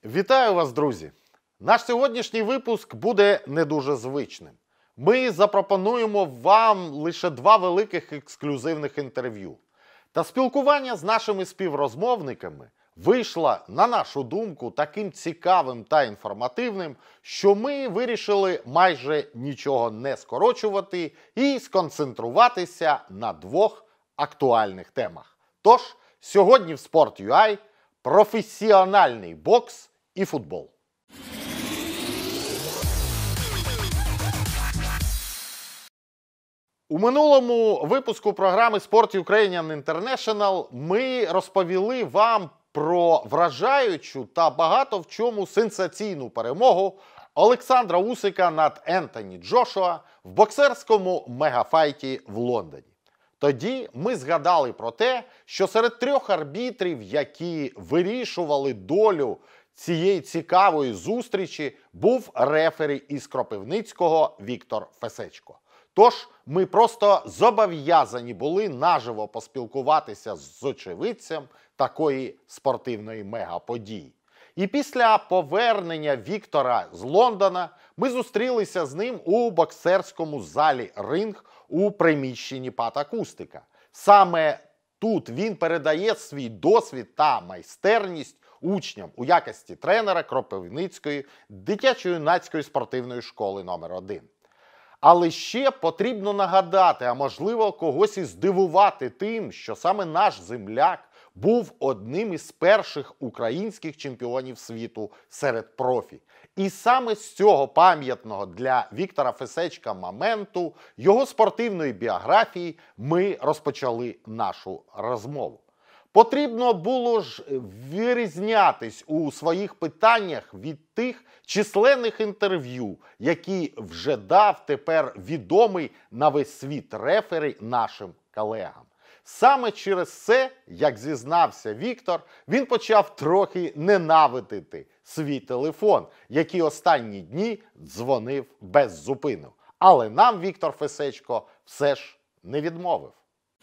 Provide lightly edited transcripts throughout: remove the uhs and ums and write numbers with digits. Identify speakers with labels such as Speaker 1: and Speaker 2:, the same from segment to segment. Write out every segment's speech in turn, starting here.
Speaker 1: Вітаю вас, друзі! Наш сьогоднішній випуск буде не дуже звичним. Ми запропонуємо вам лише два великих ексклюзивних інтерв'ю. Та спілкування з нашими співрозмовниками вийшло, на нашу думку, таким цікавим та інформативним, що ми вирішили майже нічого не скорочувати і сконцентруватися на двох актуальних темах. Тож, сьогодні в Sport.ua професіональний бокс і футбол. У минулому випуску програми Sport Ukrainian International ми розповіли вам про вражаючу та багато в чому сенсаційну перемогу Олександра Усика над Ентоні Джошуа в боксерському мегафайті в Лондоні. Тоді ми згадали про те, що серед трьох арбітрів, які вирішували долю цієї цікавої зустрічі, був рефері із Кропивницького Віктор Фесечко. Тож ми просто зобов'язані були наживо поспілкуватися з очевидцем такої спортивної мегаподії. І після повернення Віктора з Лондона ми зустрілися з ним у боксерському залі «Ринг» у приміщенні «Пат-Акустика». Саме тут він передає свій досвід та майстерність учням у якості тренера Кропивницької дитячо-юнацької спортивної школи номер 1. Але ще потрібно нагадати, а можливо когось і здивувати тим, що саме наш земляк був одним із перших українських чемпіонів світу серед профі. І саме з цього пам'ятного для Віктора Фесечка моменту, його спортивної біографії, ми розпочали нашу розмову. Потрібно було ж вирізнятись у своїх питаннях від тих численних інтерв'ю, які вже дав тепер відомий на весь світ рефері нашим колегам. Саме через це, як зізнався Віктор, він почав трохи ненавидити свій телефон, який останні дні дзвонив без зупину. Але нам Віктор Фесечко все ж не відмовив.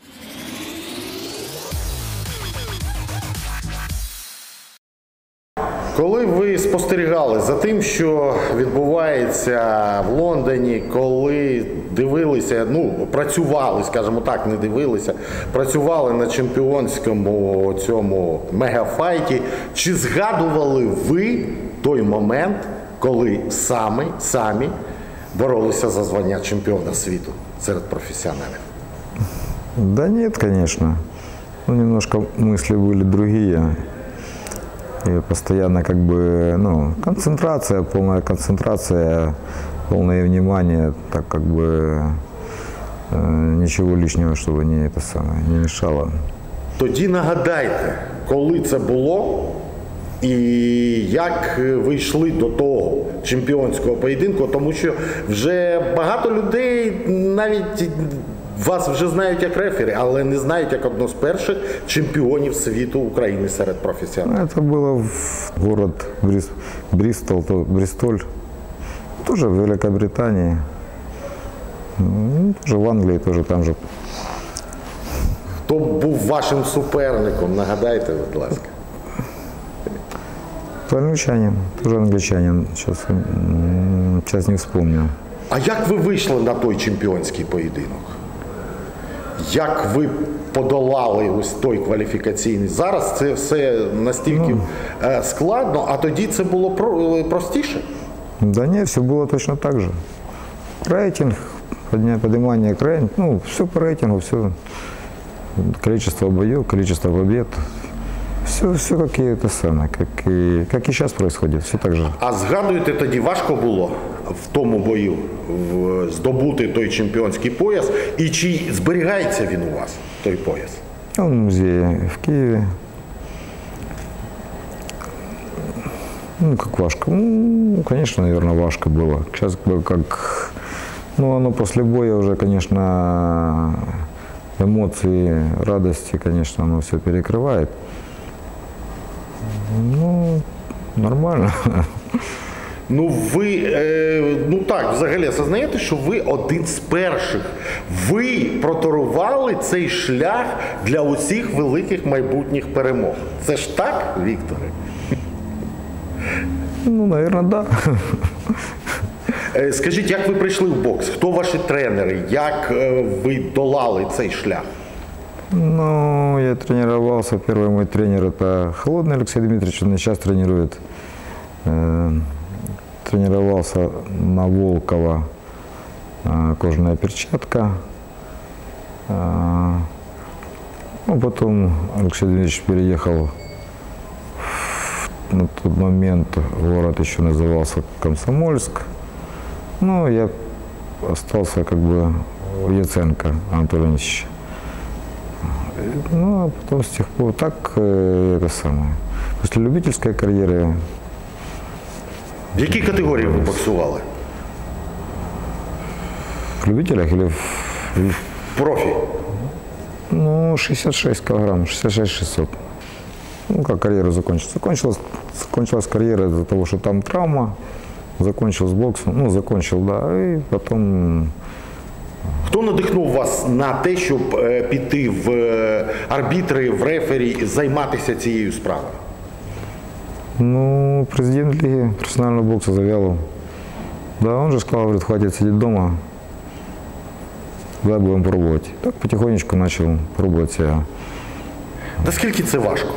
Speaker 1: Коли ви спостерігали за тим, що відбувається в Лондоні, коли дивилися, працювали, скажімо так, не дивилися, працювали на чемпіонському цьому мегафайті, чи згадували ви той момент, коли самі боролися за звання чемпіона світу серед професіоналів?
Speaker 2: Да нет, конечно. Немножко мысли были другие. И постоянно концентрация, полное внимание, так ничего лишнего, чтобы не мешало.
Speaker 1: Тоді нагадайте, коли це було і як ви йшли до того чемпіонського поєдинку, тому що вже багато людей навіть вас вже знають як рефері, але не знають як одного з перших чемпіонів світу України серед професіоналів.
Speaker 2: Это было город Бристоль, тоже в Великобритании, тоже в Англии, тоже там же.
Speaker 1: Хто був вашим суперником, нагадайте, будь ласка.
Speaker 2: Англичанин, тоже англичанин, сейчас не вспомню.
Speaker 1: А як ви вийшли на той чемпіонський поєдинок? Як ви подолали ось той кваліфікаційний? Зараз це все настільки складно, а тоді це було простіше?
Speaker 2: Да нет, все было точно так же. Рейтинг, поднимание к рейтингу, все по рейтингу, все. Количество боев, количество побед. Все как и это самое, как и сейчас происходит, все так же.
Speaker 1: А згадуєте, тоді важко було в тому бою здобути той чемпіонський пояс? І чи зберігається він у вас, той пояс?
Speaker 2: Он в музее в Киеве. Как важко? Конечно, наверное, важко было. Сейчас оно после боя уже, конечно, эмоции, радости, конечно, оно все перекрывает. Нормально.
Speaker 1: Ви, взагалі, осознаєте, що ви один з перших. Ви проторували цей шлях для усіх великих майбутніх перемог. Це ж так, Вікторе?
Speaker 2: Ну, наверное, да.
Speaker 1: Скажіть, як ви прийшли в бокс? Хто ваші тренери? Як ви долали цей шлях?
Speaker 2: Ну, я тренировался. Первый мой тренер – это Холодный Алексей Дмитриевич, он меня сейчас тренирует. Тренировался на Волкова, кожаная перчатка. Ну, потом Алексей Дмитриевич переехал на тот момент, город еще назывался Комсомольск. Ну, я остался как бы у Яценко Анатолия Ильича. Ну, а потом с тех пор так, это самое. После любительской карьеры.
Speaker 1: В якій категорії ви боксували?
Speaker 2: В любителях или
Speaker 1: Профі.
Speaker 2: ну, 66 килограмм, 66-600. Ну, как карьеру закончил. Закончилась карьера из-за того, что там травма. Закончил с боксом, ну, закончил, да, и потом...
Speaker 1: Хто надихнув вас на те, щоб піти в арбітри, в рефері і займатися цією справою?
Speaker 2: Ну, президент Лиги профессионального бокса Завьялов. Да, он же сказал, говорит, хватит сидеть дома, давай будем пробовать. Так потихонечку начал пробовать себя.
Speaker 1: Наскільки це важко?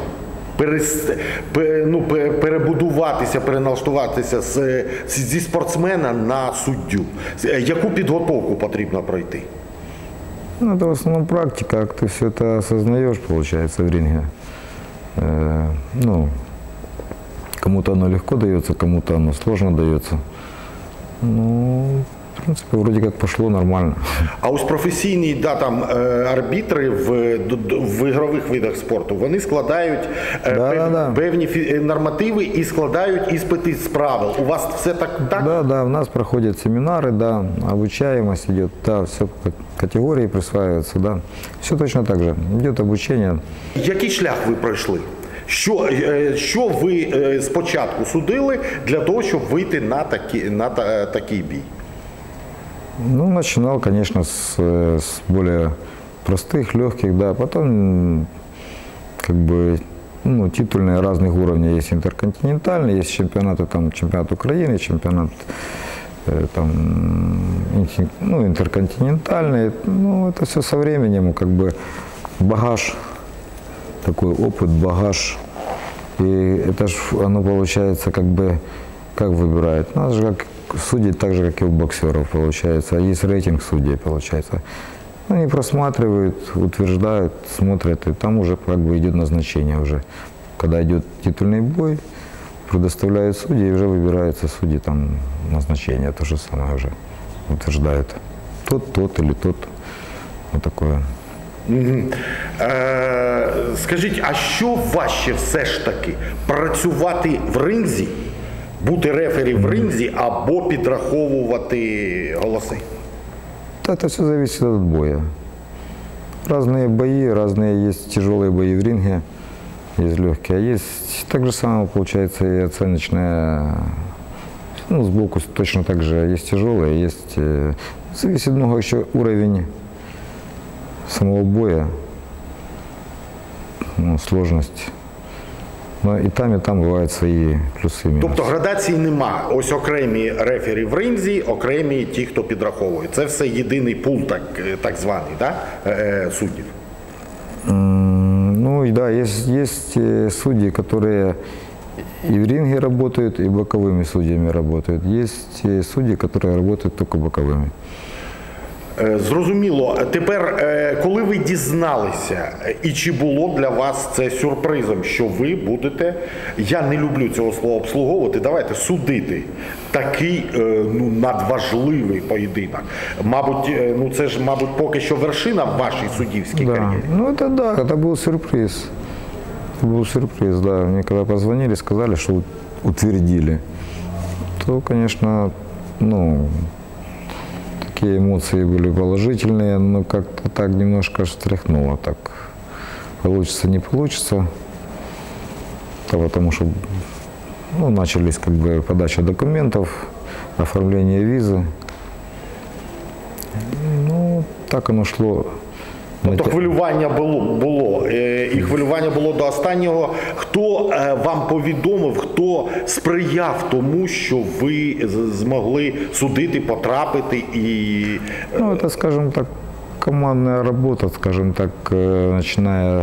Speaker 1: Перебудуватися, переналаштуватися зі спортсмена на суддю. Яку підготовку потрібно пройти?
Speaker 2: Ну, это в основном практика, как ты все это осознаешь, получается, в ринге. Ну, кому-то оно легко дается, кому-то оно сложно дается. Ну, в принципе, вроде как пошло нормально.
Speaker 1: А ось професійні арбітри в ігрових видах спорту, вони складають певні нормативи і складають іспити з правил. У вас все так?
Speaker 2: Да, у нас проходят семинары, да, обучаемость идет, да, все категории присваиваются, да. Все точно так же, идет обучение.
Speaker 1: Який шлях ви пройшли? Що ви спочатку судили для того, щоб вийти на такий бій?
Speaker 2: Ну, начинал, конечно, с более простых, легких, да, потом, как бы, ну, титульные разных уровней. Есть интерконтинентальные, есть чемпионаты, там, чемпионат Украины, чемпионат, там, ну, интерконтинентальный. Ну, это все со временем, как бы, багаж, такой опыт, багаж. И это ж, оно получается, как бы, как выбирает. У нас же как судей так же, как и у боксеров, получается. Есть рейтинг судей, получается. Они просматривают, утверждают, смотрят, и там уже как бы идет назначение уже. Когда идет титульный бой, предоставляют судьи, и уже выбираются судьи, там назначение, то же самое уже утверждают. Тот или тот. Вот такое.
Speaker 1: Скажіть, а що важче все ж таки? Працювати в ринзі, бути рефері в ринзі або підраховувати голоси?
Speaker 2: Это все зависит от боя. Разные бои, разные есть тяжелые бои в ринге, есть легкие, а есть так же самое, получается, и оценочная, ну, сбоку точно так же есть тяжелые, есть, зависит много еще уровень самого боя, ну, сложность. Но и там бывают свої плюси і мінуси.
Speaker 1: Тобто градацій нема. Ось окремі рефері в ринзі, окремі ті, хто підраховує. Це все єдиний пул, так званий, да? Суддів?
Speaker 2: Ну да, есть судьи, которые и в ринге работают, и боковыми судьями работают. Есть судьи, которые работают только боковыми.
Speaker 1: Зрозуміло. Тепер, коли ви дізналися, і чи було для вас це сюрпризом, що ви будете, я не люблю цього слова обслуговувати, давайте судити такий, ну, надважливий поєдинок. Мабуть, ну це ж, мабуть, поки що вершина в вашій суддівській кар'єрі.
Speaker 2: Ну это да, это был сюрприз. Это был сюрприз, да. Мне когда позвонили, сказали, что утвердили, то, конечно, ну, такие эмоции были положительные, но как-то так немножко встряхнуло. Так, получится, не получится. Да, потому что, ну, начались как бы подача документов, оформление визы. Ну, так оно шло
Speaker 1: Тобто хвилювання було. І хвилювання було до останнього. Хто вам повідомив, хто сприяв тому, що ви змогли судити, потрапити і...
Speaker 2: Ну, это, скажем так, командная работа, скажем так, начиная,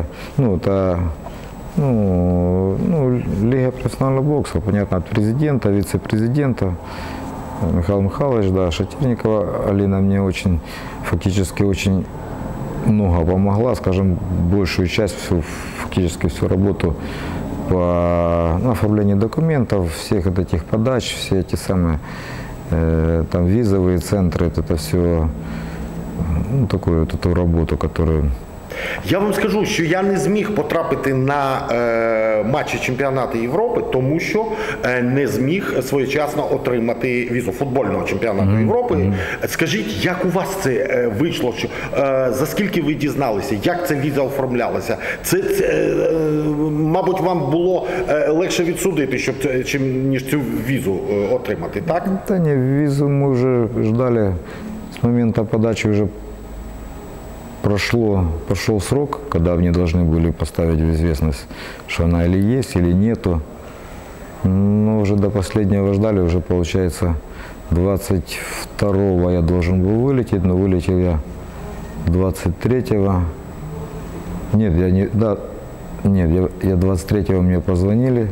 Speaker 2: Лига профессионального бокса, понятно, от президента, вице-президента, Михаил Михайлович, да, Шатирникова Алина мне фактически очень много помогла, скажем, большую часть, фактически всю работу по оформлению документов, всех этих подач, все эти самые там визовые центры, это все, такую вот эту работу, которую...
Speaker 1: Я вам скажу, що я не зміг потрапити на матчі чемпіонату Європи, тому що не зміг своєчасно отримати візу футбольного чемпіонату Європи. Скажіть, як у вас це вийшло? За скільки ви дізналися? Як ця віза оформлялася? Мабуть, вам було легше відсудити, ніж цю візу отримати, так?
Speaker 2: Да не, визу мы уже ждали с момента подачи, уже прошел срок, когда мне должны были поставить в известность, что она или есть, или нету. Но уже до последнего ждали, уже получается 22-го я должен был вылететь, но вылетел я 23-го. Я 23-го мне позвонили,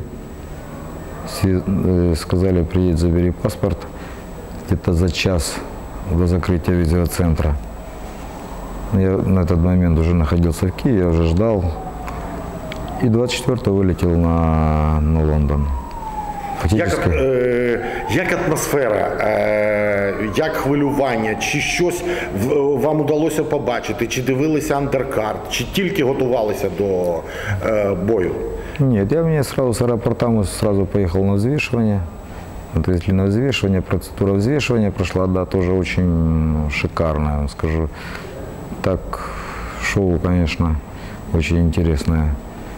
Speaker 2: сказали, приедь, забери паспорт, где-то за час до закрытия визового центра. Я на этот момент уже находился в Киеве, я уже ждал. И 24-го вылетел на Лондон. Фактически.
Speaker 1: Як атмосфера, як хвилювання, чи щось вам удалося побачити, чи дивилися андеркарт, чи тільки готувалися до бою?
Speaker 2: Нет, я сразу с аэропорта сразу поехал на взвешивание. Отвезли на взвешивание, процедура взвешивания прошла, да, тоже очень шикарная, я вам скажу. Так, шоу, конечно, очень интересное.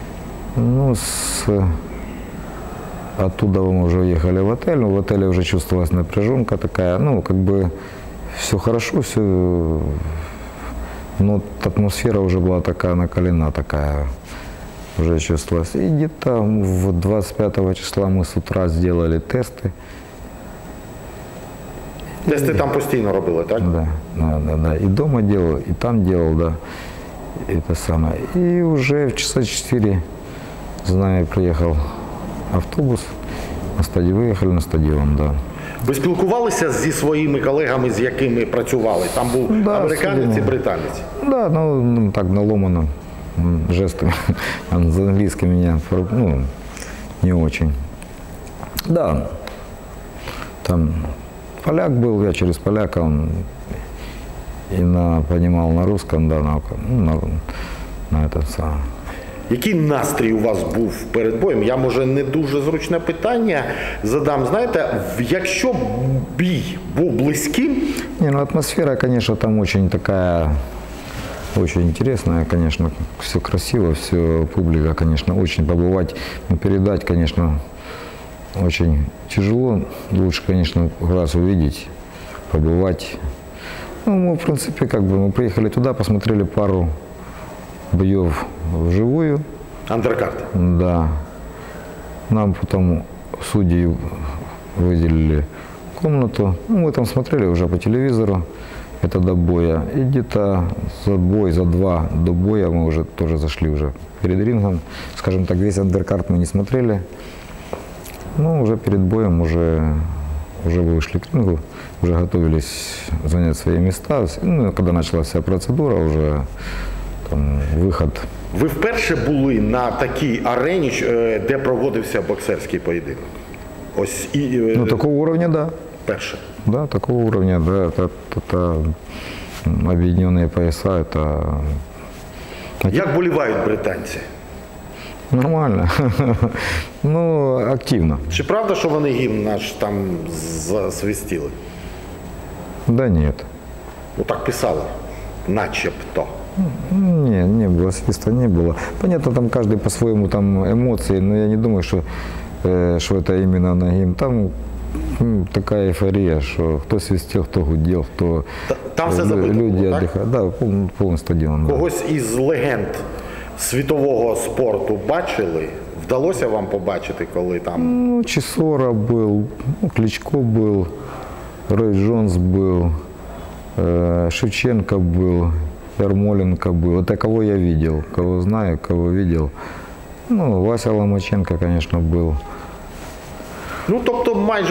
Speaker 2: Оттуда мы уже уехали в отель, но в отеле уже чувствовалась напряженка такая, все хорошо, все, но атмосфера уже была такая накалена, такая, уже чувствовалась. И где-то 25 числа мы с утра сделали тесты.
Speaker 1: Тести там постійно робили, так?
Speaker 2: Да. И дома делал, и там делал, да. Это самое. И уже в часа 4 за нами приехал автобус, выехали на стадион, да.
Speaker 1: Ви спілкувалися зі своїми колегами, з якими працювали? Там був американець і британець?
Speaker 2: Да, так наломано жестами. За английским меня, не очень. Да, там поляк был, я через поляка, он понимал на русском, да, на это самое.
Speaker 1: Який настрій у вас був перед боєм? Я, може, не дуже зручне питання задам. Знаєте, якщо бій був близьким...
Speaker 2: Атмосфера, конечно, там очень такая, очень интересная, конечно, все красиво, все, публика, конечно, очень побывать, передать, конечно, очень тяжело. Лучше, конечно, глаз увидеть, побывать. Мы, в принципе, мы приехали туда, посмотрели пару боев вживую.
Speaker 1: Андеркарт.
Speaker 2: Да. Нам потом судьи выделили комнату. Мы там смотрели уже по телевизору. Это до боя. И где-то за 2 до боя мы уже тоже зашли уже перед рингом. Скажем так, весь андеркарт мы не смотрели. Уже перед боем уже вышли к рингу, уже готовились занять свои места. Когда началась вся процедура, уже там выход.
Speaker 1: Ви вперше були на такій арені, де проводився боксерський поєдинок?
Speaker 2: Такого уровня, да.
Speaker 1: Перше?
Speaker 2: Да, такого уровня, да. Это объединенные пояса, это...
Speaker 1: Як болівають британці?
Speaker 2: Нормально. Активно.
Speaker 1: Чи правда, що вони гімн наш там засвистіли?
Speaker 2: Да нет.
Speaker 1: Так писали, начебто.
Speaker 2: Не было, свиста не было. Понятно, там каждый по-своему там эмоции, но я не думаю, что это именно на гимн. Там такая эйфория, что кто свистел, кто гудел, кто
Speaker 1: Там все
Speaker 2: люди
Speaker 1: запитувало, так?
Speaker 2: отдыхают. Да, полный стадион. Да.
Speaker 1: Когось із легенд світового спорту бачили? Вдалося вам побачити, коли там?
Speaker 2: Ну, Чесора был, ну, Кличко был, Рой Джонс был, Шевченко был, Ярмоленко был. Это кого я видел, кого знаю, кого видел. Ну, Вася Ломаченко, конечно, был.
Speaker 1: Ну, тобто майже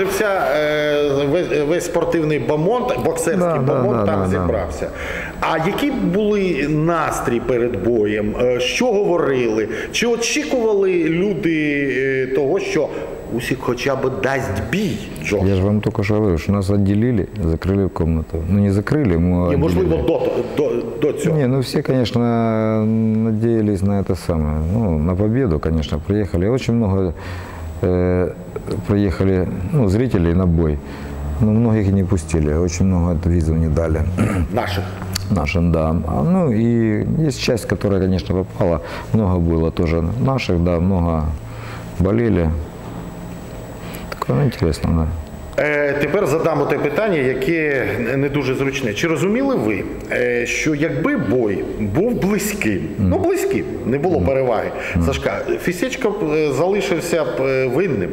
Speaker 1: весь спортивний бомонд, боксерський бомонд там зібрався. А які були настрій перед боєм? Що говорили? Чи очікували люди того, що Усик хоча б дасть бій Джошу?
Speaker 2: Я же вам только что говорю, что нас отделили, закрыли в комнату. Ну, не закрыли, мы
Speaker 1: І, можливо,
Speaker 2: отделили.
Speaker 1: до цього.
Speaker 2: Не, ну все, конечно, надеялись на это самое. Ну, на победу, конечно, приехали. Очень много приехали, ну, зрителей на бой. Но многих не пустили, очень много визу не дали.
Speaker 1: Наших.
Speaker 2: Нашим, да. Ну и есть часть, которая, конечно, попала. Много было тоже наших, да, много болели. Такое интересно, да.
Speaker 1: Тепер задамо те питання, яке не дуже зручне. Чи розуміли ви, що якби бой був близьким, ну близьким, не було переваги, Сашка, Фісечко залишився б винним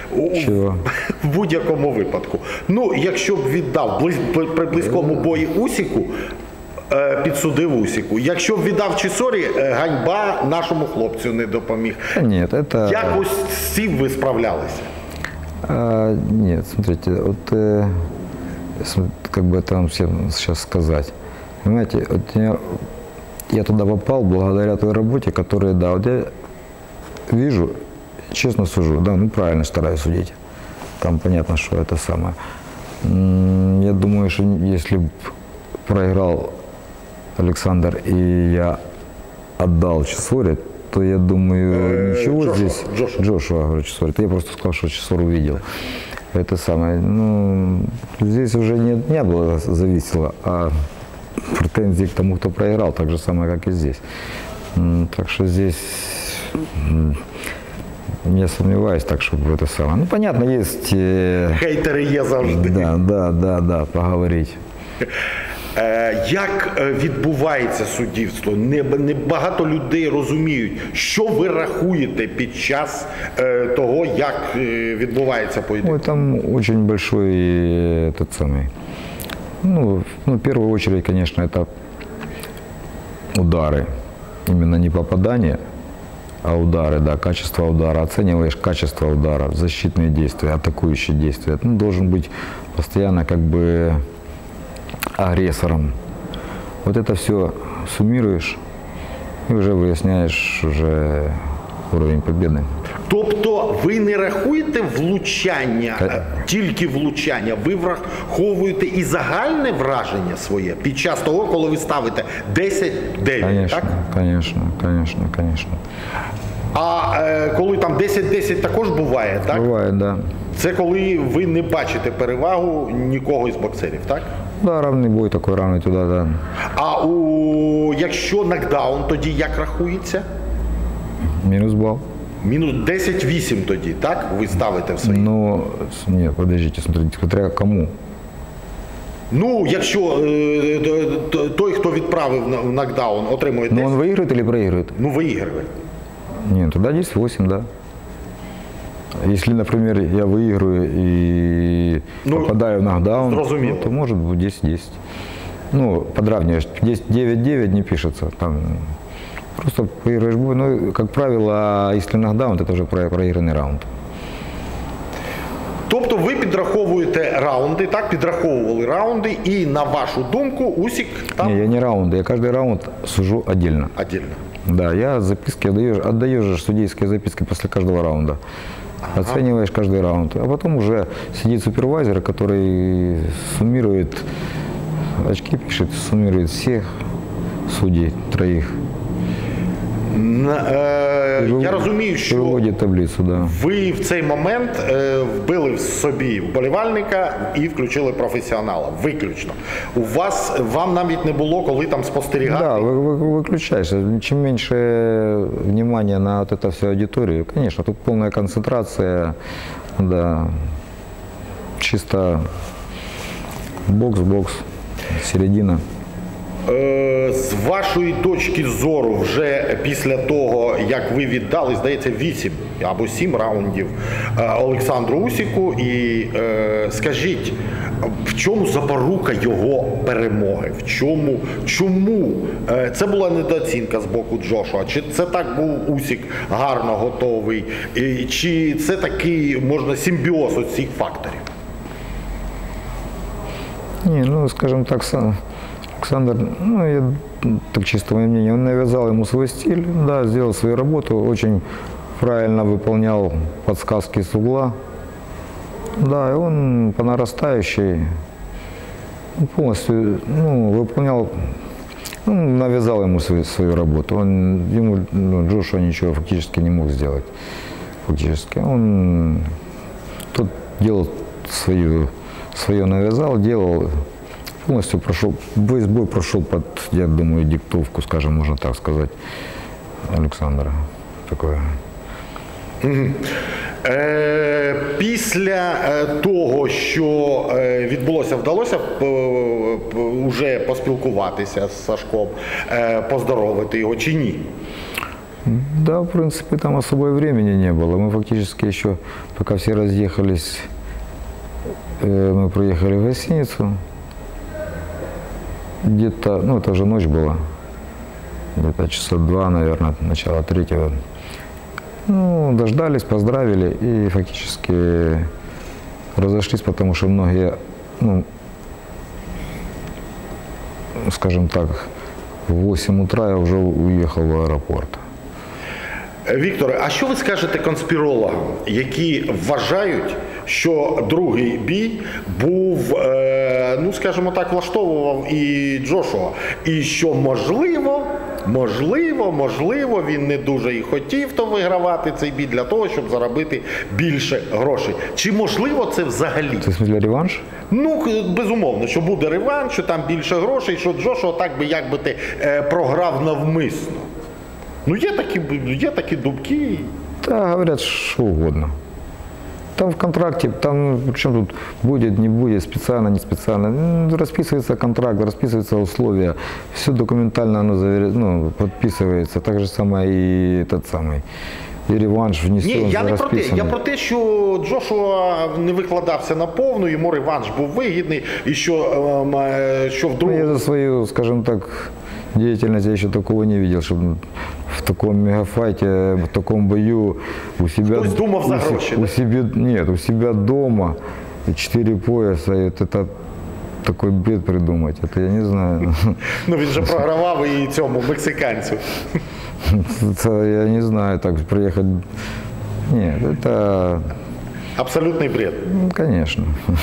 Speaker 1: в будь-якому випадку. Ну, якщо б віддав при близькому бої Усику, підсудив Усику. Якщо б віддав Чесорі, ганьба нашому хлопцю не допоміг.
Speaker 2: Нет, это...
Speaker 1: Як ось з цим ви справлялися?
Speaker 2: Нет, смотрите, вот как бы это вам всем сейчас сказать. Понимаете, вот я туда попал благодаря той работе, которую, да, вот я вижу, честно сужу, да, ну правильно стараюсь судить. Там понятно, что это самое. Я думаю, что если бы проиграл Александр и я отдал Чесоре, то я думаю, ничего здесь... Джошуа, говорю, Чесоре. Я просто сказал, что Чесор увидел. Это самое. Ну, здесь уже не было зависело, а претензии к тому, кто проиграл, так же самое, как и здесь. Так что здесь не сомневаюсь, так чтобы это самое. Ну, понятно, есть...
Speaker 1: Хейтери є завжди.
Speaker 2: Да, поговорить.
Speaker 1: Як відбувається суддівство? Не багато людей розуміють, що ви рахуєте під час того, як відбувається поєдинок?
Speaker 2: Ой, там очень большой этот самый. Ну, в первую очередь, конечно, это удары. Именно не попадания, а удары, да, качество удара. Оцениваешь качество удара, защитные действия, атакующие действия. Ну, должен быть постоянно как бы агрессором. Вот это все суммируешь и уже выясняешь уже уровень победы.
Speaker 1: Тобто ви не рахуєте влучання, тільки влучання, ви враховуєте і загальне враження своє під час того, коли ви ставите 10-9,
Speaker 2: Конечно,
Speaker 1: так?
Speaker 2: конечно.
Speaker 1: А коли там 10-10 також буває, так?
Speaker 2: Бывает, да.
Speaker 1: Це коли ви не бачите перевагу нікого із боксерів, так?
Speaker 2: Да, равный бой такой, равный туда, да.
Speaker 1: А якщо нокдаун, тоді як рахується?
Speaker 2: Минус балл.
Speaker 1: Мінус 10-8 тоді, так? Ви ставите в свої?
Speaker 2: Ну, нет, подождите, смотрите, смотря кому.
Speaker 1: Ну, якщо той, хто відправив в нокдаун, отримує 10,
Speaker 2: Ну, он выиграет или проигрывает?
Speaker 1: ну виіграє.
Speaker 2: Нет, тогда 10-8, да. Если, например, я выиграю и попадаю в нокдаун,
Speaker 1: зрозуміло.
Speaker 2: то может быть 10-10. Ну, подравниваешь. 9-9 не пишется. Там просто выиграешь бой. Ну, как правило, если нокдаун, это уже проигранный раунд.
Speaker 1: Тобто ви підраховуєте раунди, так? Підраховували раунди і, на вашу думку, Усик там...
Speaker 2: Не, я не раунды, я каждый раунд сужу отдельно.
Speaker 1: Отдельно.
Speaker 2: Да, я записки отдаешь же судейские записки после каждого раунда. Оцениваешь каждый раунд. А потом уже сидит супервайзер, который суммирует очки, пишет, суммирует всех судей, троих.
Speaker 1: Я розумію, що
Speaker 2: виводить таблицю, да.
Speaker 1: ви в цей момент вбили в собі вболівальника і включили професіонала. Виключно. Вам навіть не було коли там спостерігати?
Speaker 2: Да, выключаешься. Чем меньше внимания на вот это всю аудиторию, конечно, тут полная концентрация, да. чисто бокс, середина.
Speaker 1: З вашої точки зору, вже після того, як ви віддали, здається, 8 або 7 раундів Олександру Усіку, і скажіть, в чому запорука його перемоги? Чому це була недооцінка з боку Джошуа? Чи це так був Усік гарно готовий? Чи це такий, можна, симбіоз ось цих факторів?
Speaker 2: Не, ну, скажем так, Александр, ну, я, так чисто мое мнение, он навязал ему свой стиль, да, сделал свою работу, очень правильно выполнял подсказки с угла. Да, и он по нарастающей полностью, ну, выполнял, ну, навязал ему свою работу. Ему Джошуа ничего фактически не мог сделать. Фактически. Он тот делал свое навязал, делал, полностью прошел, весь бой прошел под, я думаю, диктовку, скажем, можно так сказать, Александра. Такое.
Speaker 1: Після того, що відбулося, вдалося вже поспілкуватися з Сашком, поздоровити його чи ні?
Speaker 2: Да, в принципе, там особо времени не было. Мы фактически еще, пока все разъехались, мы приехали в гостиницу. Где-то, ну, это уже ночь была, где-то часа 2, наверное, начало 3-го. Ну, дождались, поздравили и фактически разошлись, потому что многие, ну, скажем так, в 8 утра я уже уехал в аэропорт.
Speaker 1: Вікторе, а що ви скажете конспірологам, які вважають, що другий бій був, ну, скажімо так, влаштовував і Джошуа, і що можливо, він не дуже і хотів то вигравати цей бій для того, щоб заробити більше грошей. Чи можливо це взагалі?
Speaker 2: Це в смысле реванш?
Speaker 1: Ну, безумовно, що буде реванш, що там більше грошей, що Джошуа так би, як би ти програв навмисно. Ну, є такі думки.
Speaker 2: Да, говорят, что угодно. Там в контракте, там, причем тут будет, не будет, специально, не специально. Расписывается контракт, расписываются условия. Все документально оно подписывается. Так же самое и этот самый. І реванш внесен.
Speaker 1: Ні, я про те, що Джошуа не викладався на повну, йому реванш був вигідний, і що в другому...
Speaker 2: Я за свою, скажем так, деятельность я еще такого не видел, чтобы в таком мегафайте, в таком бою у себя...
Speaker 1: Хтось думав за гроші,
Speaker 2: у себя, нет, у себя дома 4 пояса, это такой бред придумать, это я не знаю.
Speaker 1: Ну він же програвав і цьому мексиканцю.
Speaker 2: Это, я не знаю, так приехать... Нет, это...
Speaker 1: Абсолютний бред.
Speaker 2: Ну, конечно.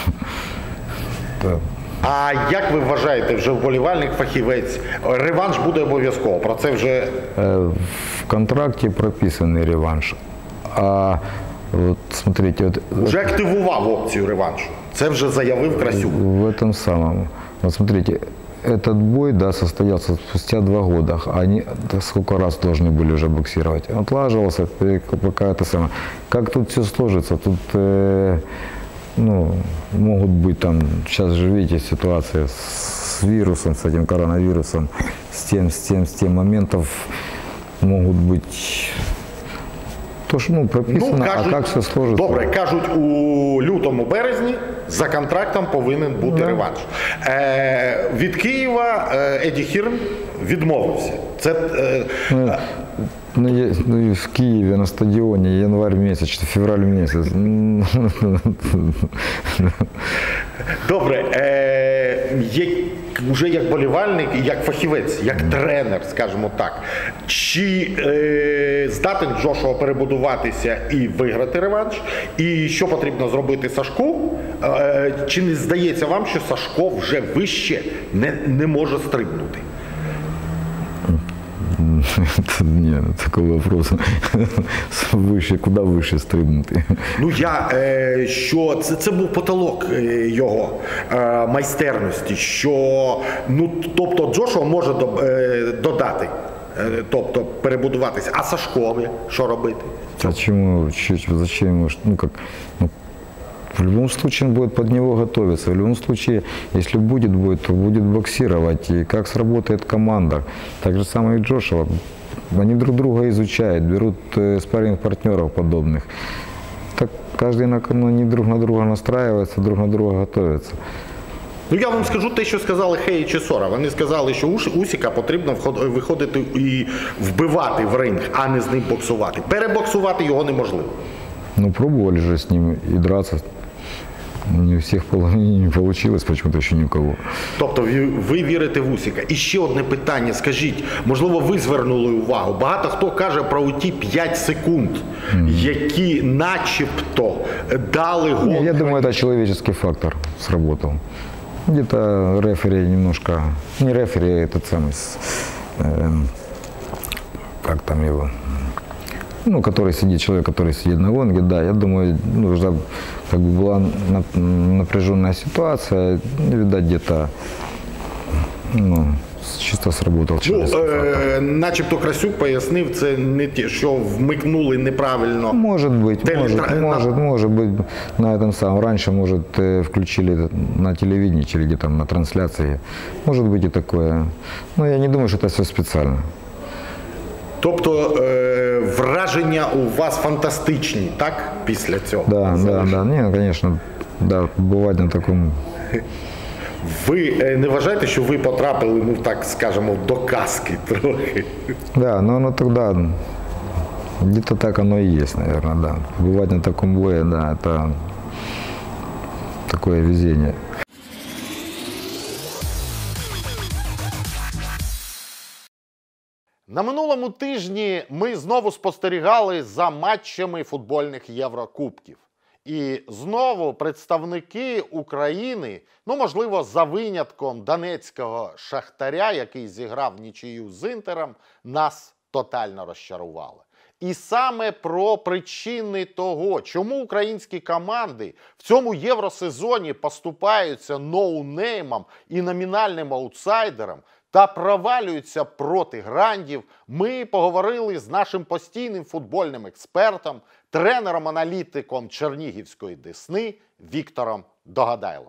Speaker 1: А як ви вважаєте, вже вболівальник, фахівець, реванш буде обов'язково? Про це вже...
Speaker 2: В контракте прописанный реванш. А вот смотрите... Вот,
Speaker 1: вже активував опцію реваншу. Це вже заявив Красюк.
Speaker 2: В этом самом. Вот смотрите, этот бой, да, состоялся спустя 2 года. Они сколько раз должны были уже боксировать. Отлаживался, пока это самое. Как тут все сложится? Тут... ну, могут быть там, сейчас же видите, ситуация с вирусом, с этим коронавирусом, с тем моментов могут быть, то, что, ну, прописано,
Speaker 1: ну, кажуть,
Speaker 2: а как все сложится.
Speaker 1: Добре, кажуть, у лютому-березні за контрактом повинен бути реванш. Від Києва Еді Хірн відмовився. Це...
Speaker 2: Ну, в Киеве на стадионе январь месяц, февраль месяц.
Speaker 1: Добре, вже як болівальник, як фахівець, як тренер, скажімо так, чи здатен Джошуа перебудуватися і виграти реванш? І що потрібно зробити Сашку? Чи не здається вам, що Сашко вже вище не може стрибнути?
Speaker 2: Нет, такого вопроса. Выше, куда выше стрибнути?
Speaker 1: Ну, що це був потолок його майстерності, що, ну, тобто Джошуа може додати, тобто перебудуватися, а Сашкові що робити?
Speaker 2: А чому, зачем, ну, как, ну, В любом случае он будет под него готовиться. В любом случае, если будет, то будет боксировать. И как сработает команда. Так же самое и Джошуа. Они друг друга изучают, берут спарринг-партнеров подобных. Так каждый они друг на друга настраиваются, друг на друга готовятся.
Speaker 1: Ну, я вам скажу те, що сказали Хей чи Сора. Вони сказали, що Усіка потрібно виходити і вбивати в ринг, а не з ним боксувати. Перебоксувати його неможливо.
Speaker 2: Ну, пробовали же с ним и драться. Не у всех не получилось, почему-то еще ни у кого.
Speaker 1: Тобто ви вірите в Усіка. І ще одне питання, скажіть, можливо, ви звернули увагу. Багато хто каже про ті 5 секунд, які начебто дали гол.
Speaker 2: Я думаю, это человеческий фактор сработал. Где-то рефери немножко, не рефери, а этот самый, как там его, ну, который сидит, человек, который сидит на гонге, да, я думаю, нужна, как бы была напряженная ситуация, видать, где-то, ну, чисто сработал человеческий фактор.
Speaker 1: Начебто Красюк пояснив, це не те, що вмикнули неправильно.
Speaker 2: Может быть, на этом самом. Раньше, может, включили на телевидении или где-то на трансляции. Может быть и такое. Но я не думаю, что это все специально.
Speaker 1: Тобто враження у вас фантастичні, так, після цього?
Speaker 2: Да. Не, конечно, да, бывать на таком.
Speaker 1: Ви не вважаєте, що ви потрапили, ну так скажемо, до казки трохи?
Speaker 2: Да, ну тогда где-то так оно и есть, наверное, да. Бывать на таком бое, да, это такое везение.
Speaker 1: На минулому тижні ми знову спостерігали за матчами футбольних Єврокубків. І знову представники України, ну, можливо, за винятком донецького Шахтаря, який зіграв нічию з Інтером, нас тотально розчарували. І саме про причини того, чому українські команди в цьому євросезоні поступаються ноунеймам і номінальним аутсайдерам та провалюються проти грандів, ми поговорили з нашим постійним футбольним експертом, тренером-аналітиком Чернігівської Десни Віктором Догадайлом.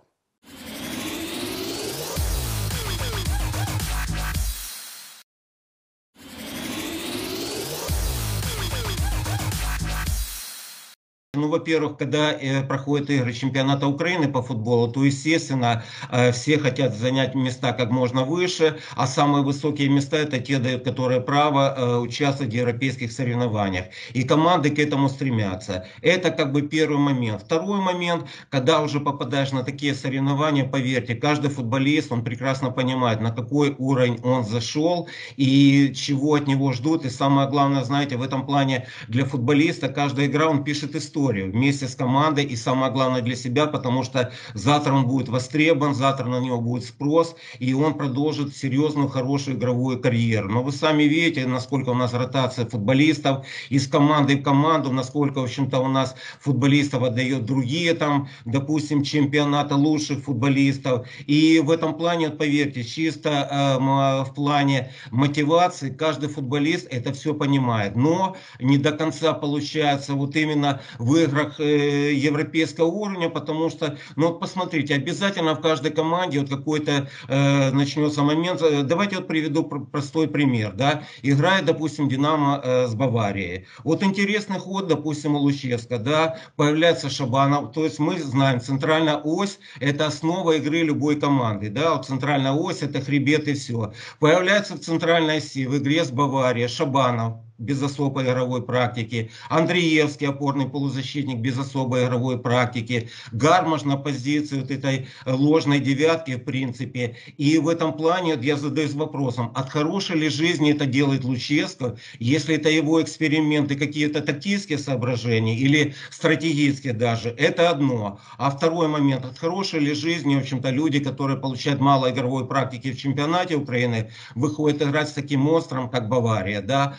Speaker 3: Ну, во-первых, когда проходят игры чемпионата Украины по футболу, то, естественно, все хотят занять места как можно выше, а самые высокие места – это те, дают которые право участвовать в европейских соревнованиях. И команды к этому стремятся. Это как бы первый момент. Второй момент, когда уже попадаешь на такие соревнования, поверьте, каждый футболист, он прекрасно понимает, на какой уровень он зашел и чего от него ждут. И самое главное, знаете, в этом плане для футболиста каждая игра, он пишет историю вместе с командой и самое главное для себя, потому что завтра он будет востребован, завтра на него будет спрос и он продолжит серьезную, хорошую игровую карьеру. Но вы сами видите, насколько у нас ротация футболистов из команды в команду, насколько, в общем-то, у нас футболистов отдает другие, там, допустим, чемпионаты лучших футболистов. И в этом плане, поверьте, чисто в плане мотивации каждый футболист это все понимает. Но не до конца получается вот именно в играх европейского уровня, потому что, ну вот посмотрите, обязательно в каждой команде вот какой-то начнется момент. Давайте вот приведу простой пример, да, играет, допустим, Динамо с Баварией. Вот интересный ход, допустим, у Луческо, да, появляется Шабанов, то есть мы знаем, центральная ось это основа игры любой команды, да, вот центральная ось это хребет и все. Появляется в центральной оси в игре с Баварией Шабанов, без особой игровой практики, Андреевский, опорный полузащитник, без особой игровой практики, Гармаш на позиции вот этой ложной девятки, в принципе. И в этом плане я задаюсь вопросом, от хорошей ли жизни это делает Луческо, если это его эксперименты, какие-то тактические соображения или стратегические даже, это одно. А второй момент, от хорошей ли жизни, в общем-то, люди, которые получают мало игровой практики в чемпионате Украины, выходят играть с таким монстром, как Бавария, да, от хорошей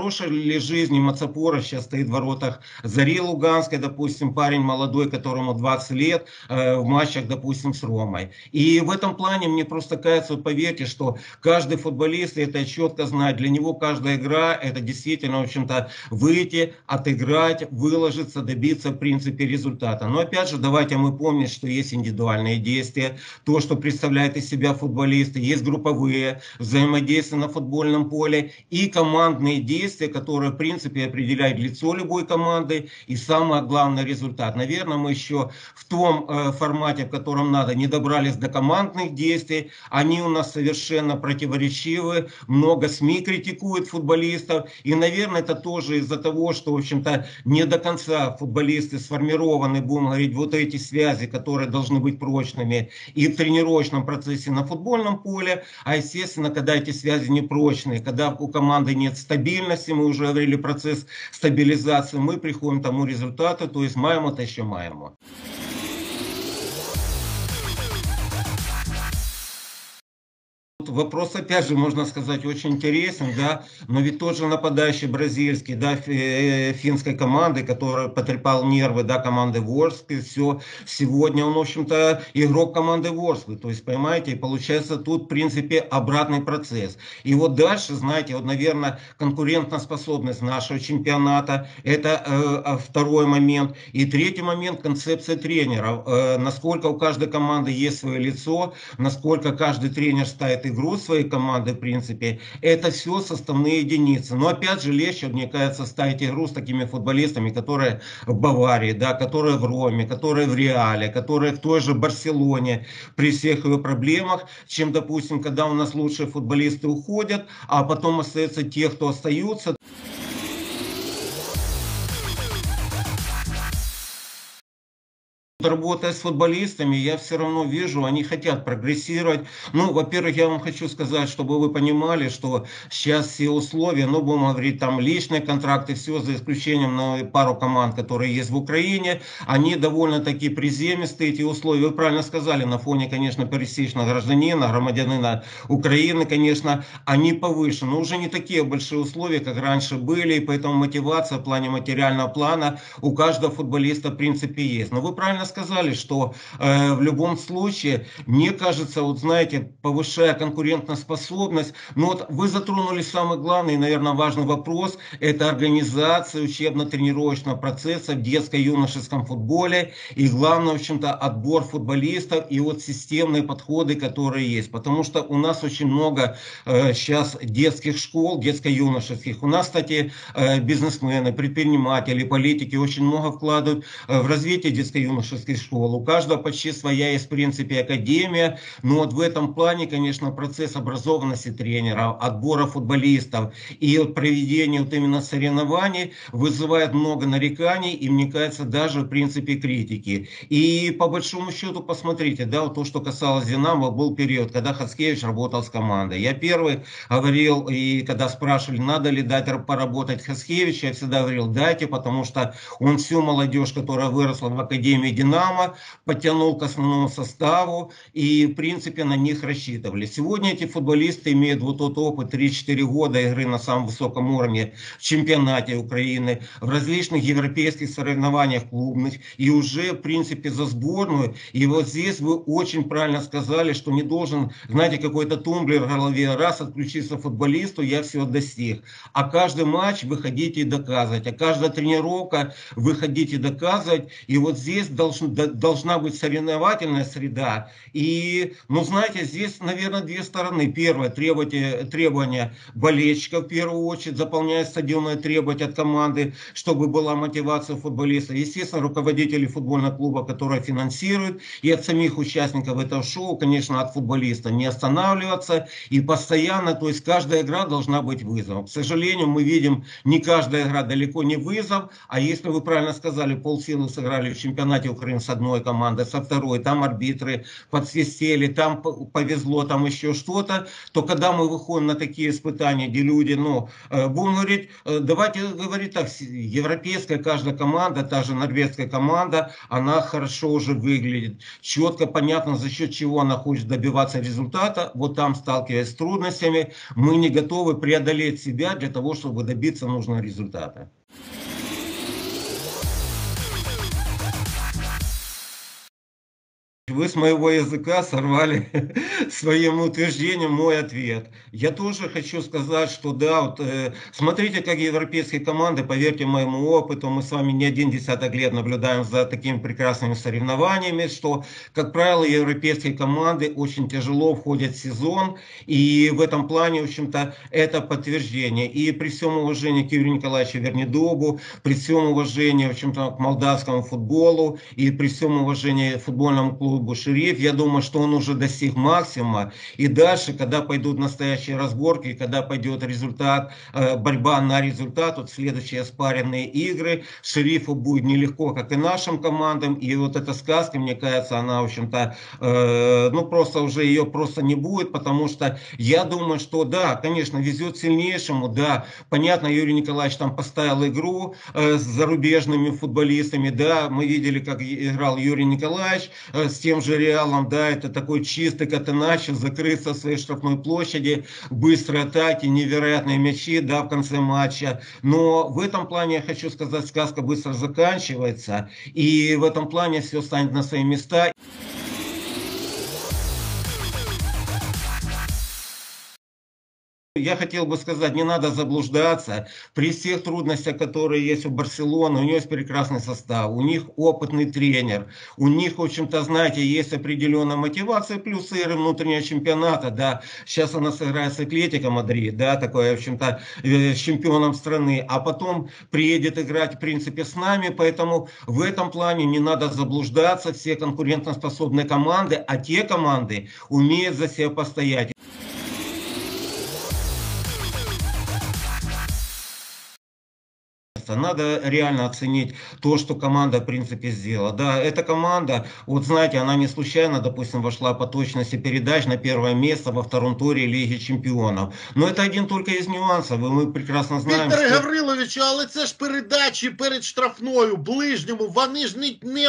Speaker 3: хорошая ли жизнь Мацапора сейчас стоит в воротах Зари Луганской, допустим, парень молодой, которому 20 лет, в матчах, допустим, с Ромой. И в этом плане мне просто кажется, вот поверьте, что каждый футболист это четко знает, для него каждая игра это действительно, в общем-то, выйти, отыграть, выложиться, добиться, в принципе, результата. Но опять же, давайте мы помним, что есть индивидуальные действия, то, что представляет из себя футболисты, есть групповые взаимодействия на футбольном поле и командные действия, которые, в принципе, определяют лицо любой команды и самое главное результат. Наверное, мы еще в том формате, в котором надо, не добрались до командных действий. Они у нас совершенно противоречивы. Много СМИ критикуют футболистов. И, наверное, это тоже из-за того, что, в общем-то, не до конца футболисты сформированы, будем говорить, вот эти связи, которые должны быть прочными и в тренировочном процессе на футбольном поле. А, естественно, когда эти связи непрочные, когда у команды нет стабильности, мы уже говорили, процесс стабилизации, мы приходим к тому результату, то есть маємо те, що маємо. Вопрос, опять же, можно сказать, очень интересен, да, но ведь тот же нападающий бразильский, да, финской команды, который потрепал нервы, да, команды Ворсклы, все, сегодня он, в общем-то, игрок команды Ворсклы, то есть, понимаете, получается тут, в принципе, обратный процесс. И вот дальше, знаете, вот, наверное, конкурентоспособность нашего чемпионата, это второй момент. И третий момент, концепция тренеров, насколько у каждой команды есть свое лицо, насколько каждый тренер ставит игру своей команды, в принципе, это все составные единицы. Но опять же, легче, мне кажется, ставить игру с такими футболистами, которые в Баварии, да, которые в Роме, которые в Реале, которые в той же Барселоне при всех ее проблемах, чем, допустим, когда у нас лучшие футболисты уходят, а потом остаются те, кто остаются. Работая с футболистами, я все равно вижу, они хотят прогрессировать. Ну, во-первых, я вам хочу сказать, чтобы вы понимали, что сейчас все условия, ну, будем говорить, там личные контракты, все за исключением на пару команд, которые есть в Украине, они довольно-таки приземистые, эти условия. Вы правильно сказали, на фоне, конечно, пересечного гражданина, громадянина Украины, конечно, они повыше, но уже не такие большие условия, как раньше были, и поэтому мотивация в плане материального плана у каждого футболиста, в принципе, есть. Но вы правильно сказали, что в любом случае, мне кажется, вот знаете, повышая конкурентоспособность, но вот вы затронули самый главный, наверное, важный вопрос, это организация учебно-тренировочного процесса в детско-юношеском футболе и главное, в общем-то, отбор футболистов и вот системные подходы, которые есть, потому что у нас очень много сейчас детских школ, детско-юношеских, у нас, кстати, бизнесмены, предприниматели, политики очень много вкладывают в развитие детско-юношеских школ. У каждого почти своя есть, в принципе, академия. Но вот в этом плане, конечно, процесс образованности тренеров, отбора футболистов и вот проведения вот именно соревнований вызывает много нареканий и, мне кажется, даже, в принципе, критики. И по большому счету, посмотрите, да, вот то, что касалось Динамо, был период, когда Хацкевич работал с командой. Я первый говорил, и когда спрашивали, надо ли дать поработать Хацкевичу, я всегда говорил, дайте, потому что он всю молодежь, которая выросла в Академии Динамо, подтянул к основному составу и, в принципе, на них рассчитывали. Сегодня эти футболисты имеют вот тот опыт 3-4 года игры на самом высоком уровне в чемпионате Украины, в различных европейских соревнованиях клубных и уже, в принципе, за сборную. И вот здесь вы очень правильно сказали, что не должен, знаете, какой-то тумблер в голове, раз отключиться футболисту, я все достиг. А каждый матч вы хотите доказывать, а каждая тренировка вы хотите доказывать. И вот здесь должна быть соревновательная среда. И, ну, знаете, здесь, наверное, две стороны. Первое, требования болельщиков, в первую очередь, заполнять стадионы, требовать от команды, чтобы была мотивация футболиста. Естественно, руководители футбольного клуба, которые финансируют, и от самих участников этого шоу, конечно, от футболиста не останавливаться. И постоянно, то есть каждая игра должна быть вызовом. К сожалению, мы видим, не каждая игра далеко не вызов. А если вы правильно сказали, полсилы сыграли в чемпионате Украины например, с одной командой, со второй, там арбитры подсвистели, там повезло, там еще что-то, то когда мы выходим на такие испытания, где люди, ну, будем говорить, давайте говорить так, европейская каждая команда, та же норвежская команда, она хорошо уже выглядит, четко понятно, за счет чего она хочет добиваться результата, вот там, сталкиваясь с трудностями, мы не готовы преодолеть себя для того, чтобы добиться нужного результата. Вы с моего языка сорвали своим утверждением мой ответ. Я тоже хочу сказать, что да, вот, смотрите, как европейские команды, поверьте моему опыту, мы с вами не один десяток лет наблюдаем за такими прекрасными соревнованиями, что, как правило, европейские команды очень тяжело входят в сезон, и в этом плане, в общем-то, это подтверждение. И при всем уважении к Юрию Николаевичу Вернедобу, при всем уважении, в общем-то, к молдавскому футболу, и при всем уважении к футбольному клубу Шериф, я думаю, что он уже достиг максимума. И дальше, когда пойдут настоящие разборки, когда пойдет результат, борьба на результат, вот следующие спаренные игры, Шерифу будет нелегко, как и нашим командам. И вот эта сказка, мне кажется, она, в общем-то, ну просто уже ее просто не будет, потому что я думаю, что да, конечно, везет сильнейшему, да, понятно, Юрий Николаевич там поставил игру с зарубежными футболистами, да, мы видели, как играл Юрий Николаевич с тем же Реалом, да, это такой чистый Катеначо, закрыться в своей штрафной площади, быстрые атаки, невероятные мячи, да, в конце матча. Но в этом плане я хочу сказать, сказка быстро заканчивается, и в этом плане все станет на свои места. Я хотел бы сказать, не надо заблуждаться. При всех трудностях, которые есть у Барселоны, у нее есть прекрасный состав, у них опытный тренер, у них, в общем-то, знаете, есть определенная мотивация, плюсы игры внутреннего чемпионата, да. Сейчас она сыграет с Атлетико Мадрид, да, такое, в общем-то, с чемпионом страны, а потом приедет играть, в принципе, с нами, поэтому в этом плане не надо заблуждаться, все конкурентоспособные команды, а те команды умеют за себя постоять. Надо реально оценить то, что команда, в принципе, сделала. Да, эта команда, вот знаете, она не случайно, допустим, вошла по точности передач на первое место во втором туре Лиги Чемпионов. Но это один только из нюансов, и мы прекрасно знаем,
Speaker 1: Вікторе
Speaker 3: що...
Speaker 1: Гавриловичу, але це ж передачі перед штрафною, ближньому, вони ж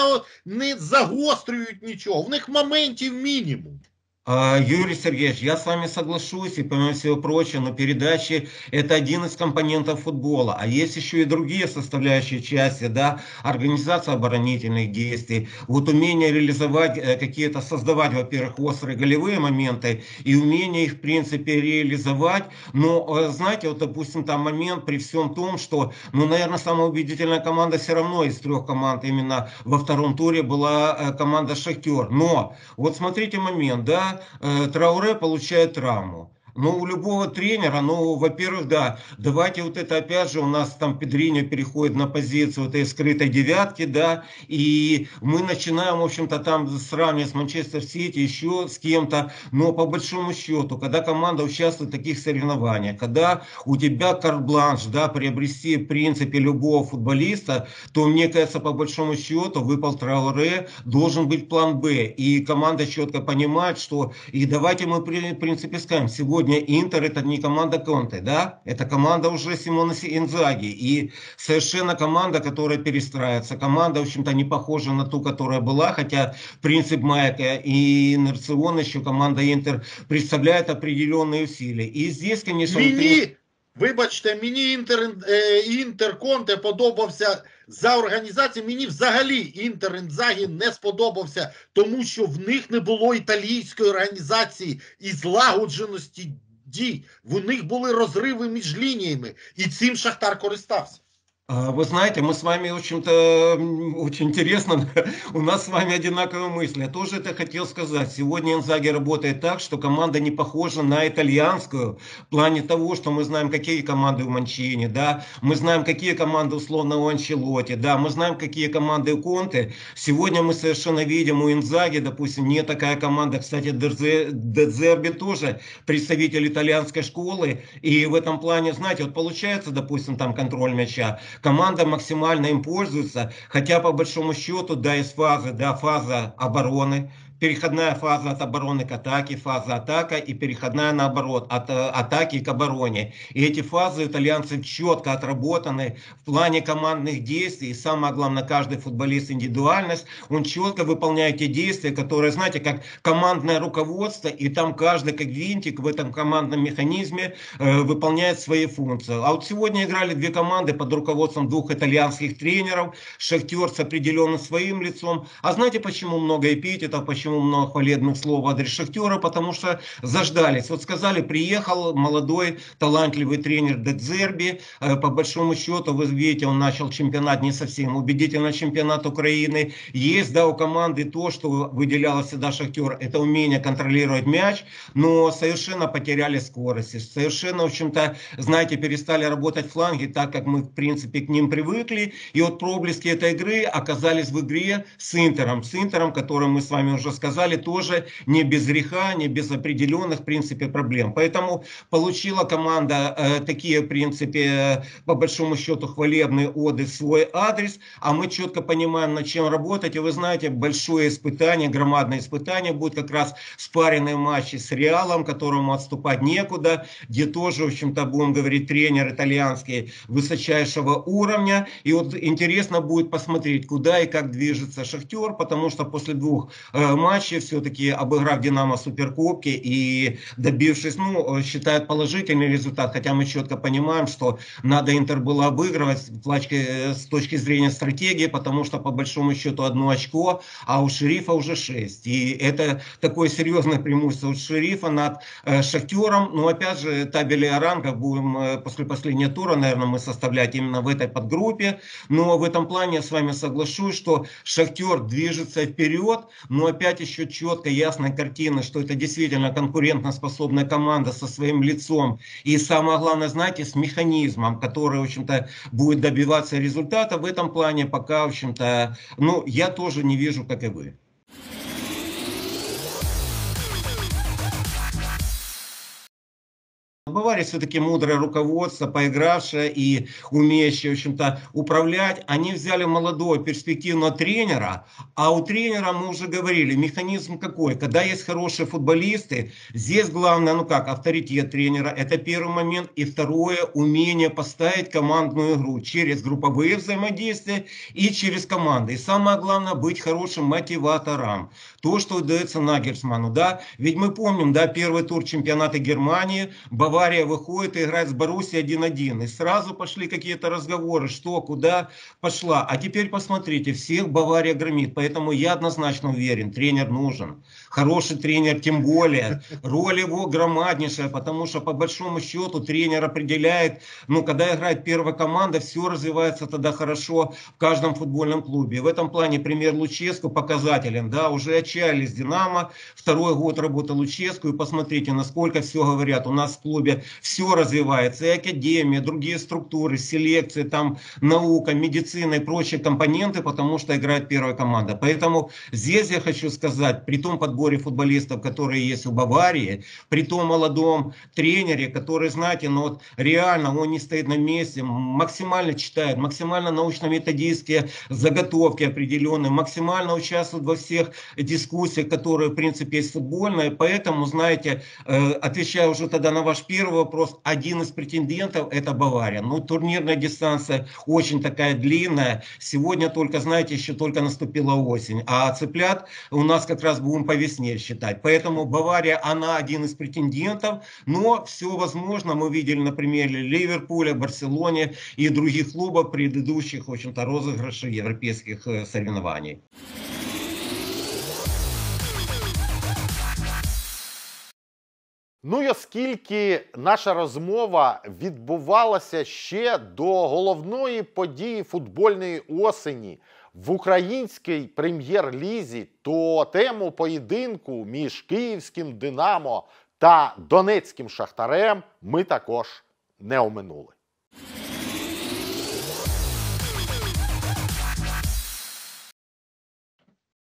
Speaker 1: не загострюють нічого, в них моментів мінімум.
Speaker 3: Юрий Сергеевич, я с вами соглашусь, и помимо всего прочего, но передачи это один из компонентов футбола, а есть еще и другие составляющие части, да, организация оборонительных действий, вот умение реализовать какие-то, создавать, во-первых, острые голевые моменты и умение их, в принципе, реализовать, но, знаете, вот, допустим, там момент при всем том, что, ну, наверное, самая убедительная команда все равно из трех команд именно во втором туре была команда Шахтер, но, вот смотрите момент, да, Трауре получает травму. Но у любого тренера, ну, во-первых, да, давайте вот это опять же у нас там Педриньо переходит на позицию этой скрытой девятки, да, и мы начинаем, в общем-то, там сравнивать с Манчестер Сити, еще с кем-то, но по большому счету, когда команда участвует в таких соревнованиях, когда у тебя карт-бланш, да, приобрести в принципе любого футболиста, то, мне кажется, по большому счету, выпал Трауре, должен быть план Б, и команда четко понимает, что, и давайте мы, в принципе, скажем, сегодня Интер это не команда Конте, да, это команда уже Симона Инзаги, и совершенно команда, которая перестраивается, команда, в общем-то, не похожа на ту, которая была, хотя принцип Майка и инерцион еще команда Интер представляет определенные усилия. И здесь, конечно...
Speaker 1: Вибачте, мені Інтер Конте подобався за організацією, мені взагалі Інтер Інзагі не сподобався, тому що в них не було італійської організації і злагодженості дій. В них були розриви між лініями, і цим Шахтар користався.
Speaker 3: Вы знаете, мы с вами, в общем-то, очень интересно, у нас с вами одинаковые мысли. Я тоже это хотел сказать. Сегодня Инзаги работает так, что команда не похожа на итальянскую, в плане того, что мы знаем, какие команды у Манчини, да, мы знаем, какие команды условно у Анчелотти, да, мы знаем, какие команды у Конте. Сегодня мы совершенно видим у Инзаги, допустим, не такая команда, кстати, Дезерби тоже представитель итальянской школы, и в этом плане, знаете, вот получается, допустим, там контроль мяча, команда максимально им пользуется, хотя по большому счету, да, есть фазы, да, фаза обороны, переходная фаза от обороны к атаке, фаза атака и переходная наоборот, от атаки к обороне. И эти фазы итальянцев четко отработаны в плане командных действий. И самое главное, каждый футболист индивидуальность, он четко выполняет те действия, которые, знаете, как командное руководство, и там каждый как винтик в этом командном механизме выполняет свои функции. А вот сегодня играли две команды под руководством двух итальянских тренеров. Шахтер с определенным своим лицом. А знаете, почему много эпитетов, почему много хвалебных слов в адрес Шахтера? Потому что заждались. Вот сказали, приехал молодой талантливый тренер Де Зерби. По большому счету, вы видите, он начал чемпионат не совсем убедительно, чемпионат Украины. Есть, да, у команды то, что выделяло всегда Шахтер, это умение контролировать мяч, но совершенно потеряли скорость. Совершенно, в общем-то, знаете, перестали работать фланги так, как мы, в принципе, к ним привыкли. И вот проблески этой игры оказались в игре с Интером. С Интером, который мы с вами уже сказали, тоже не без греха, не без определенных, в принципе, проблем. Поэтому получила команда такие, в принципе, по большому счету, хвалебные оды в свой адрес, а мы четко понимаем, над чем работать. И вы знаете, большое испытание, громадное испытание будет как раз спаренные матчи с Реалом, которому отступать некуда, где тоже, в общем-то, будем говорить, тренер итальянский высочайшего уровня. И вот интересно будет посмотреть, куда и как движется Шахтер, потому что после двух матчей, все-таки обыграв Динамо в Суперкубке и добившись, ну, считают положительный результат, хотя мы четко понимаем, что надо Интер было обыгрывать с точки зрения стратегии, потому что по большому счету 1 очко, а у Шерифа уже 6. И это такое серьезное преимущество у Шерифа над Шахтером. Но опять же, табели о рангах будем после последнего тура, наверное, мы составлять именно в этой подгруппе. Но в этом плане я с вами соглашусь, что Шахтер движется вперед, но опять еще четко, ясная картина, что это действительно конкурентоспособная команда со своим лицом. И самое главное, знаете, с механизмом, который, в общем-то, будет добиваться результата. В этом плане пока, в общем-то, ну, я тоже не вижу, как и вы. В Баварии все-таки мудрое руководство, поигравшее и умеющее, в общем-то, управлять. Они взяли молодого перспективного тренера, а у тренера, мы уже говорили, механизм какой? Когда есть хорошие футболисты, здесь главное, ну как, авторитет тренера, это первый момент. И второе, умение поставить командную игру через групповые взаимодействия и через команды. И самое главное, быть хорошим мотиватором. То, что удается Нагельсману, да. Ведь мы помним, да, первый тур чемпионата Германии, Бавария выходит и играет с Боруссией 1-1. И сразу пошли какие-то разговоры, что, куда пошла. А теперь посмотрите, всех Бавария громит. Поэтому я однозначно уверен, тренер нужен. Хороший тренер тем более. Роль его громаднейшая, потому что по большому счету тренер определяет, ну, когда играет первая команда, все развивается тогда хорошо в каждом футбольном клубе. И в этом плане пример Луческу показателен. Да, уже отчаялись Динамо, второй год работал Луческу, и посмотрите, насколько все говорят. У нас в клубе все развивается, и академия, другие структуры, селекции, там наука, медицина и прочие компоненты, потому что играет первая команда. Поэтому здесь я хочу сказать, при том подборе футболистов, которые есть у Баварии, при том молодом тренере, который, знаете, ну вот реально он не стоит на месте, максимально читает, максимально научно-методические заготовки определенные, максимально участвует во всех дискуссиях, которые, в принципе, есть футбольные. Поэтому, знаете, отвечая уже тогда на ваш первый вопрос, один из претендентов — это Бавария. Ну, турнирная дистанция очень такая длинная. Сегодня только, знаете, еще только наступила осень. А цыплят у нас как раз будем по весне считать. Поэтому Бавария, она один из претендентов. Но все возможно. Мы видели на примере Ливерпуля, Барселоне и других клубов предыдущих, в общем-то, розыгрышей европейских соревнований.
Speaker 1: Ну і оскільки наша розмова відбувалася ще до головної події футбольної осені в українській прем'єр-лізі, то тему поєдинку між київським «Динамо» та донецьким «Шахтарем» ми також не оминули.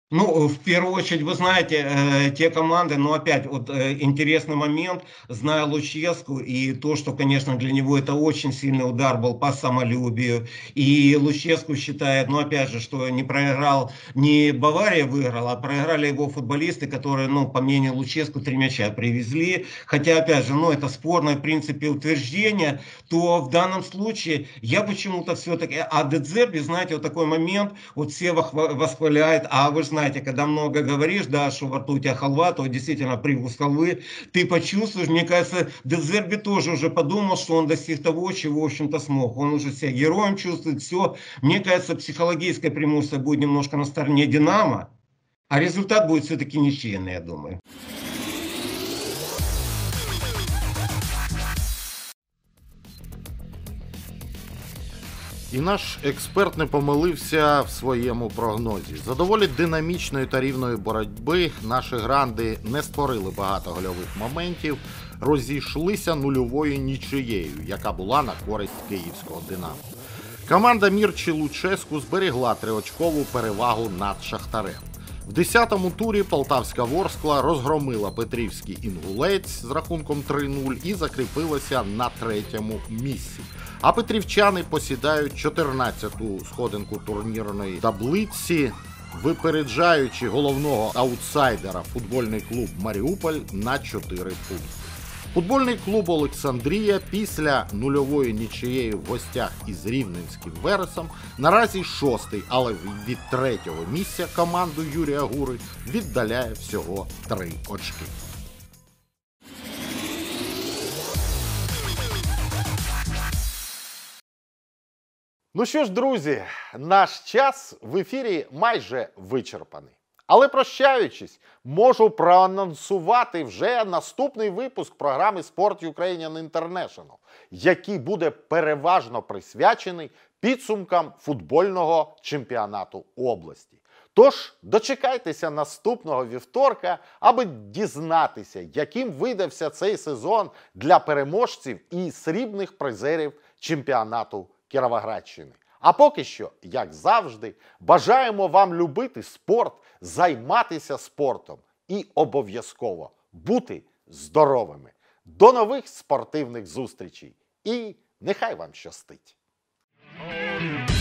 Speaker 3: Ну, в первую очередь, вы знаете, те команды, но опять вот интересный момент, зная Луческу и то, что, конечно, для него это очень сильный удар был по самолюбию, и Луческу считает, ну, опять же, что не проиграл, не Бавария выиграла, а проиграли его футболисты, которые, ну, по мнению Луческу, 3 мяча привезли, хотя, опять же, ну, это спорное, в принципе, утверждение, то в данном случае я почему-то все-таки, а Дедзерби, знаете, вот такой момент, вот все восхваляют, а вы знаете, когда много говоришь, да, что во рту у тебя халва, то действительно привкус халвы ты почувствуешь. Мне кажется, Дезерби тоже уже подумал, что он достиг того, чего, в общем-то, смог. Он уже себя героем чувствует, все. Мне кажется, психологическое преимущество будет немножко на стороне Динамо, а результат будет все-таки ничейный, я думаю.
Speaker 1: І наш експерт не помилився в своєму прогнозі. За доволі динамічної та рівної боротьби наші гранди не створили багато гольових моментів, розійшлися нульовою нічиєю, яка була на користь київського «Динамо». Команда Мірчі Луческу зберігла триочкову перевагу над Шахтарем. В 10-му турі Полтавська Ворскла розгромила Петрівський Інгулець з рахунком 3-0 і закріпилася на 3-му місці. А петрівчани посідають 14-ту сходинку турнірної таблиці, випереджаючи головного аутсайдера футбольний клуб «Маріуполь» на 4 пункти. Футбольний клуб «Олександрія» після нульової нічиєї в гостях із рівненським «Вересом» наразі 6-й, але від 3-го місця команду Юрія Гури віддаляє всього 3 очки. Ну що ж, друзі, наш час в ефірі майже вичерпаний. Але прощаючись, можу проанонсувати вже наступний випуск програми Sport Ukrainian International, який буде переважно присвячений підсумкам футбольного чемпіонату області. Тож, дочекайтеся наступного вівторка, аби дізнатися, яким видався цей сезон для переможців і срібних призерів чемпіонату Кіровоградщини. А поки що, як завжди, бажаємо вам любити спорт, займатися спортом і обов'язково бути здоровими. До нових спортивних зустрічей і нехай вам щастить!